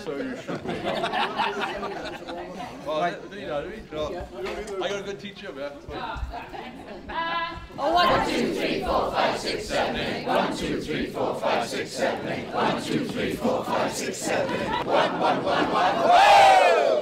So you should be. Well, right. I got a good teacher, man. 1, 2, 3, 4, 5, 6, 7, 8. 1, 2, 3, 4, 5, 6, 7, 8. 1, 2, 3, 4, 5, 6, 7, 8. 1, 1, 1, 1. Whoa!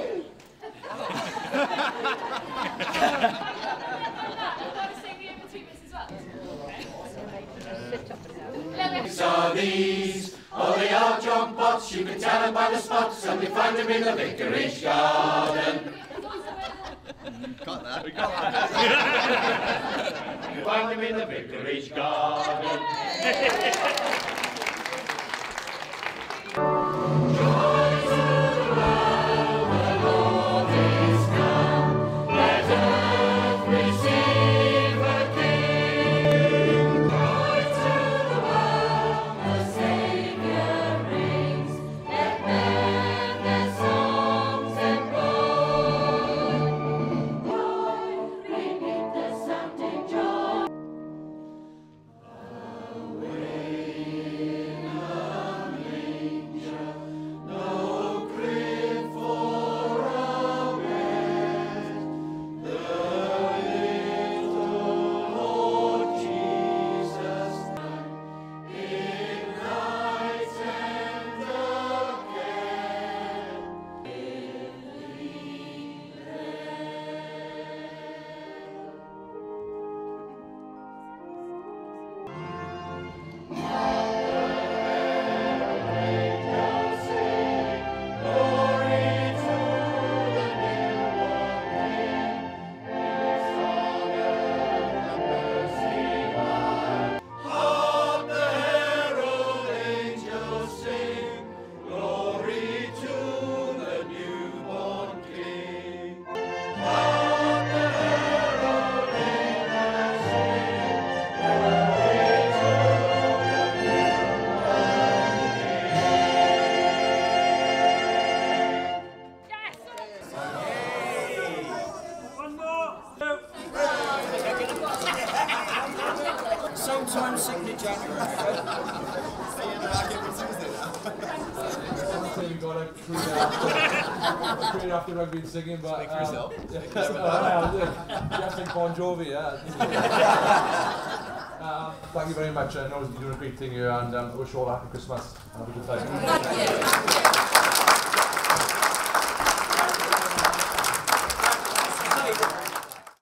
Are these? Oh, they are jump pots. You can tell them by the spots, and we find them in the vicarage garden. Got that. We got that. You find them in the vicarage garden. Sometime sick in January. You got a create after rugby and singing, but speak for yourself. Just like Bon Jovi, yeah. Thank you very much. I know you're doing a great thing here, and I wish you all a happy Christmas and have a good time.